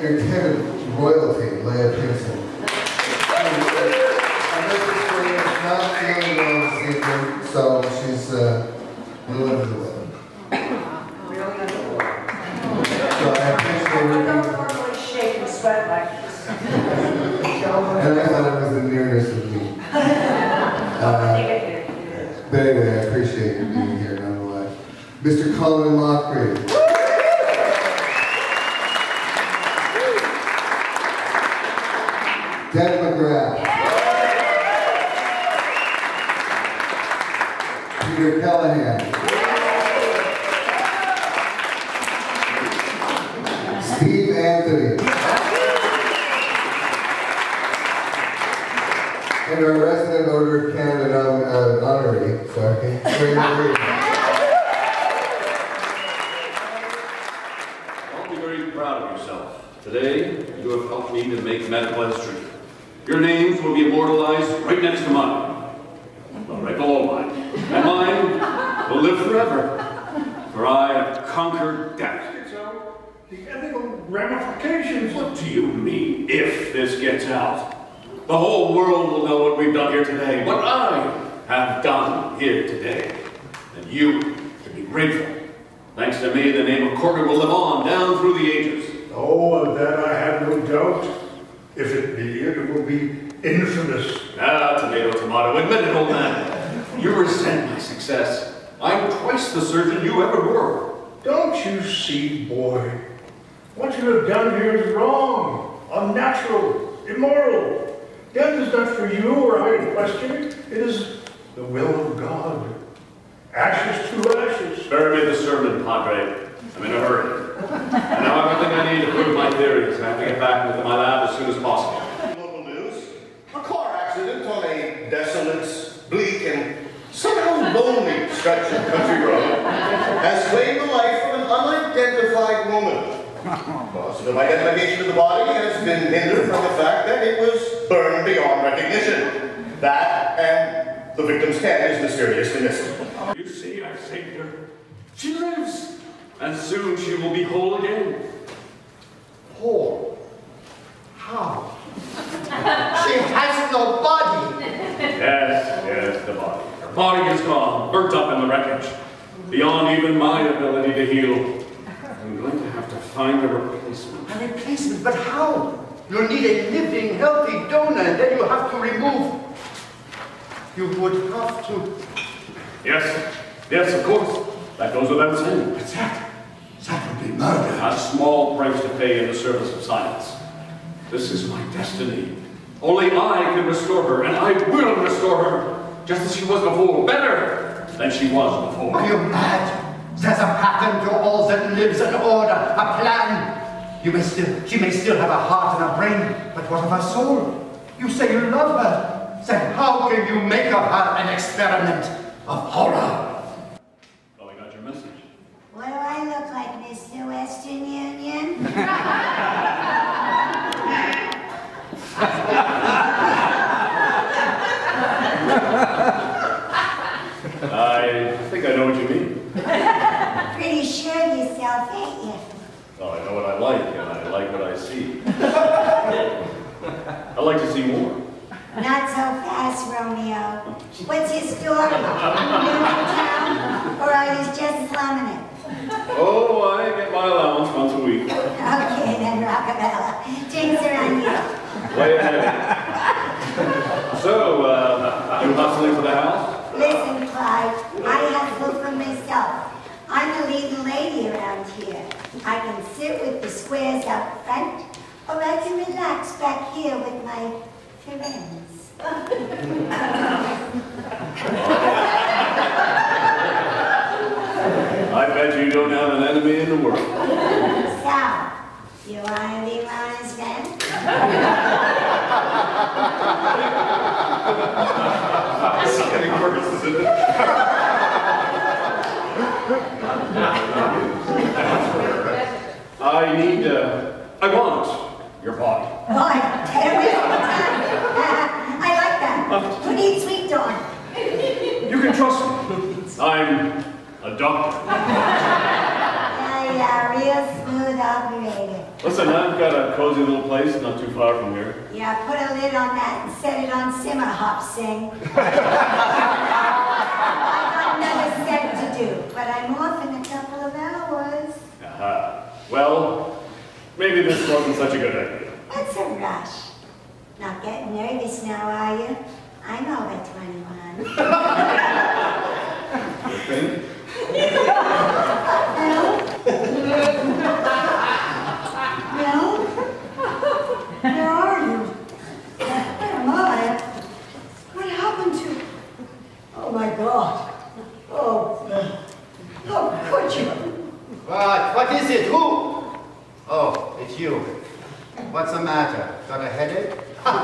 your kind of royalty, Leah Pinsent. I know this lady is not feeling well this evening, so she's a little under the weather. Really under the weather. So I appreciate her. I don't normally shake and sweat like this. And I thought it was the nearness of me. But anyway, I appreciate you being here nonetheless. Mr. Colin and Mochrie. Debra McGrath. Keleghan. Steve Anthony. And our resident Order of Canada honorary, sorry, Don't be very proud of yourself. Today, you have helped me to make medical history. Your names will be immortalized right next to mine. Well, right below mine. And mine will live forever. For I have conquered death. So, the ethical ramifications. What do you mean, if this gets out? The whole world will know what we've done here today, what I have done here today. And you can be grateful. Thanks to me, the name of Corker will live on down through the ages. Oh, of that I have no doubt. If it be, it will be infamous. Ah, tomato, tomato. Admit it, old man. You resent my success. I'm twice the surgeon you ever were. Don't you see, boy? What you have done here is wrong, unnatural, immoral. Death is not for you or I to question it. It is the will of God. Ashes to ashes. Spare me the sermon, Padre. I'm in a hurry. And now everything I need to prove my theories. I have to get back into my lab as soon as possible. Local news. A car accident on a desolate, bleak, and somehow lonely stretch of country road has claimed the life of an unidentified woman. Positive identification of the body has been hindered from the fact that it was burned beyond recognition. That and the victim's head is mysteriously missing. You see, I've saved her. She lives. And soon she will be whole again. Whole? How? She has no body. Yes, the body. Her body is gone, burnt up in the wreckage. Beyond even my ability to heal. I'm going to have to find a replacement. A replacement? But how? You'll need a living, healthy donor, and then you have to remove. You would have to. Yes, of course. That goes without saying. But that would be murder. A small price to pay in the service of science. This is my destiny. Only I can restore her, and I will restore her, just as she was before. Better than she was before. Are you mad? There's a pattern to all that lives, an order, a plan. She may still have a heart and a brain, but what of her soul? You say you love her. Then how can you make of her an experiment of horror? Oh, I got your message. What do I look like, Mr. Western Union? I think I know what you mean. Pretty sure of yourself, ain't you? Oh, I know what I like, and I like what I see. I'd like to see more. Not so fast, Romeo. What's your story? New in town? Or are you just slumming it? Oh, I get my allowance once a week. Okay, then, Rockabella. Drinks are on you. Way ahead. So, you hustling for the house? Listen, Clyde, I hustle for myself. I'm the leading lady around here. I can sit with the squares up front, or I can relax back here with my friends. I bet you don't have an enemy in the world. So, you want to be my friend? This is getting worse, isn't it? I want your body. Boy, every time. I like that. Who needs sweet dawn? You can trust me. I'm a doctor. Yeah, real smooth operator. Listen, I've got a cozy little place not too far from here. Yeah, put a lid on that and set it on simmer, Hop Sing. I've got another set to do, but I'm off in a couple of hours. Aha. Well, maybe this wasn't such a good idea. What's a rush? Not getting nervous now, are you? I'm over 21. You think? No? Where are you? Where am I? What happened to... Oh my God. Oh, how could you? What is it? Who? Oh, it's you. What's the matter? Got a headache?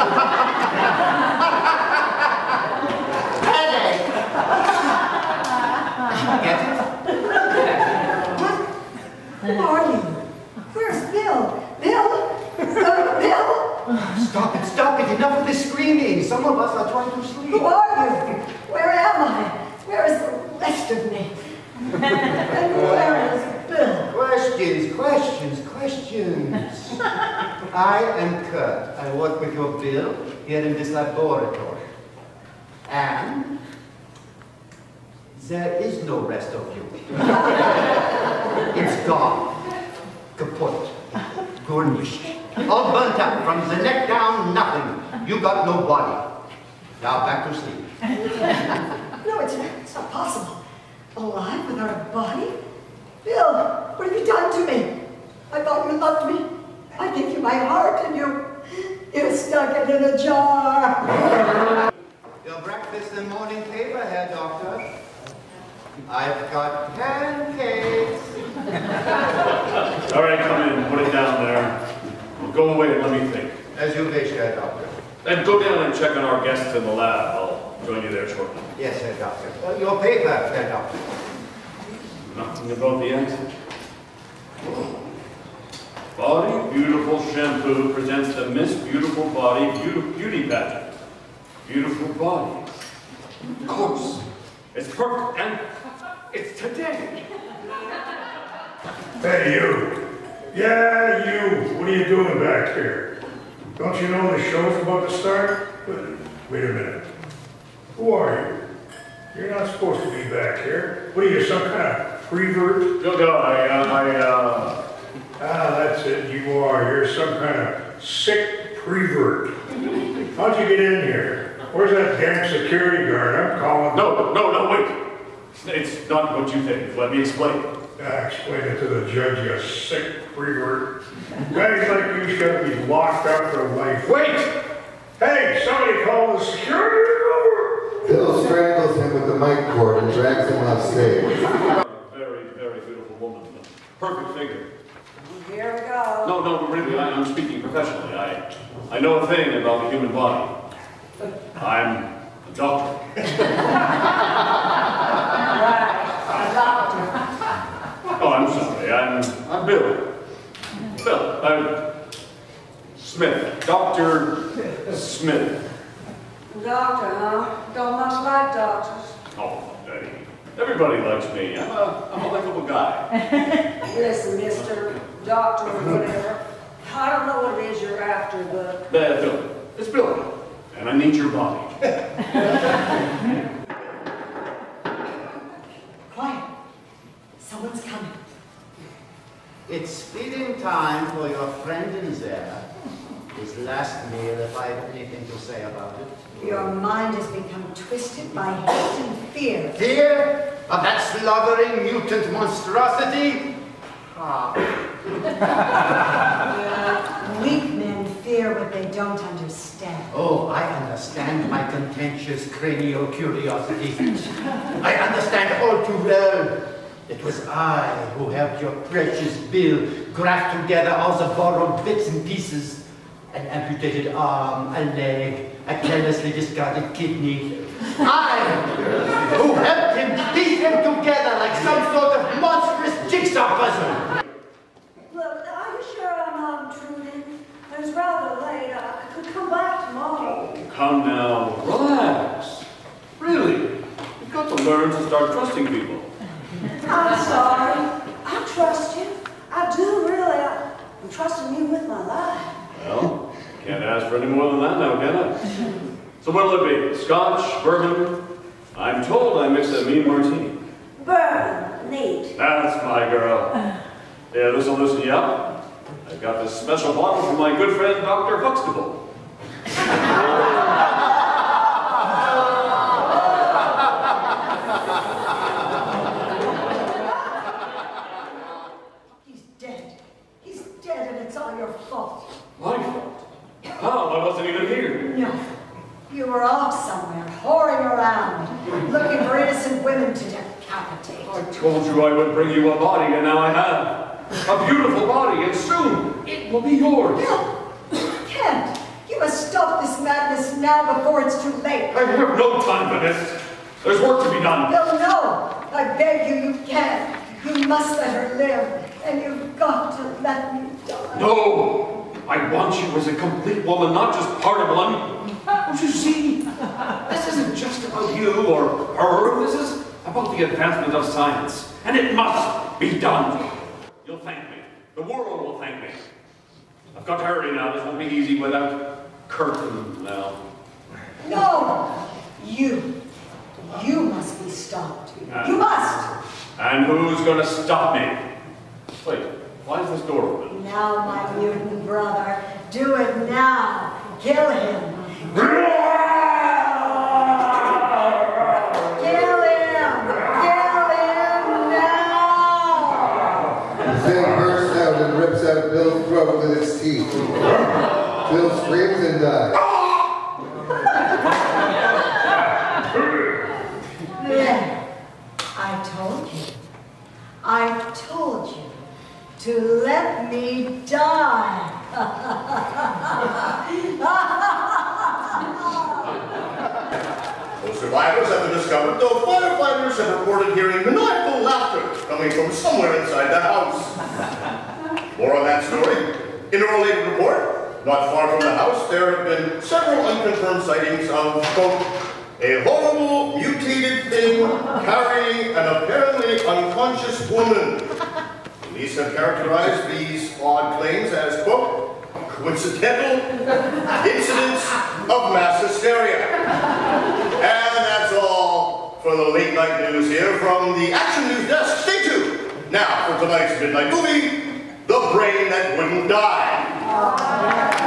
Headache! Get it? What? Who are you? Where's Bill? Bill? Bill? Stop it. Enough of this screaming. Some of us are trying to sleep. Who are you? Where am I? Where is the rest of me? And where is Bill? Questions. I am Kurt. I work with your Bill here in this laboratory. And there is no rest of you. It's gone. Kaput. Garnished. All burnt up from the neck down, nothing. You got no body. Now back to sleep. No, it's not possible. Alive without a body? Bill, what have you done to me? I thought you loved me. I gave you my heart and you stuck it in a jar. Your breakfast and morning paper here, Doctor. I've got pancakes. All right, come in. Put it down there. Well, go away and let me think. As you wish, Herr Doctor. And go down and check on our guests in the lab. I'll join you there shortly. Yes, Herr Doctor. Your paper, Herr Doctor. Nothing about the answer. Body Beautiful Shampoo presents the Miss Beautiful Body Beauty Pageant. Beautiful bodies. Of course. It's perfect, and it's today. Hey, you. Yeah, you. What are you doing back here? Don't you know the show's about to start? Wait a minute. Who are you? You're not supposed to be back here. What are you, some kind of prevert? No, That's it. You are. You're some kind of sick prevert. How'd you get in here? Where's that damn security guard? I'm calling. No, wait. It's not what you think. Let me explain. Explain it to the judge, you sick prevert. Guys like you should be locked up for life. Wait! Hey, somebody call the security guard! Bill strangles him with the mic cord and drags him off stage. Very, very beautiful woman. Perfect figure. Here we go. No, really, I'm speaking professionally. I know a thing about the human body. I'm a doctor. Right, a doctor. Oh, I'm sorry. I'm Bill. Smith. Dr. Smith. Doctor, huh? Don't much like doctors. Oh, Daddy. Everybody likes me. I'm a likable guy. Listen, Mr. Doctor or whatever, I don't know what it is you're after, but... Bill. It's Bill. And I need your body. Quiet. Someone's coming. It's feeding time for your friend in there. His last meal, if I have anything to say about it. Your mind has become twisted by hate and fear. Fear of that slobbering mutant monstrosity? Weak men fear what they don't understand. Oh, I understand my contentious cranial curiosity. I understand all too well. It was I who helped your precious Bill graft together all the borrowed bits and pieces. An amputated arm, a leg, a carelessly discarded kidney. I who helped him piece them together like some sort of monstrous jigsaw puzzle. Look, are you sure I'm not intruding? It's rather late. I could come back tomorrow. Oh, come now. Relax. Really. You've got to learn to start trusting people. I'm sorry. I trust you. I do, really. I'm trusting ask for any more than that now, can I? So what'll it be? Scotch? Bourbon? I'm told I mixed a mean martini. Bourbon, neat. That's my girl. Yeah, this'll loosen you up. I've got this special bottle from my good friend, Dr. Huxtable. He's dead. He's dead, and it's all your fault. My fault? How? I wasn't even here. No. You were off somewhere, whoring around, looking for innocent women to decapitate. I told you I would bring you a body, and now I have. A beautiful body, and soon it will be yours. No, you can't. You must stop this madness now before it's too late. I have no time for this. There's work to be done. No. I beg you, you can't. You must let her live, and you've got to let me die. No! I want you as a complete woman, not just part of one. Don't you see? This isn't just about you or her. This is about the advancement of science. And it must be done. You'll thank me. The world will thank me. I've got to hurry now. This won't be easy without Curtin now. No! You must be stopped. You must! And who's going to stop me? Wait, why is this door open? Now, my mutant brother, do it now. Kill him. Kill him! Kill him now! The thing bursts out and rips out Bill's throat with its teeth. Bill screams and dies. There. I told you to let me die. Those survivors have been discovered, though firefighters have reported hearing maniacal laughter coming from somewhere inside the house. More on that story. In a related report, not far from the house, there have been several unconfirmed sightings of, quote, a horrible, mutated thing carrying an apparently unconscious woman. Police have characterized these odd claims as, quote, coincidental incidents of mass hysteria. And that's all for the late night news here from the Action News Desk. Stay tuned. Now for tonight's midnight movie, The Brain That Wouldn't Die.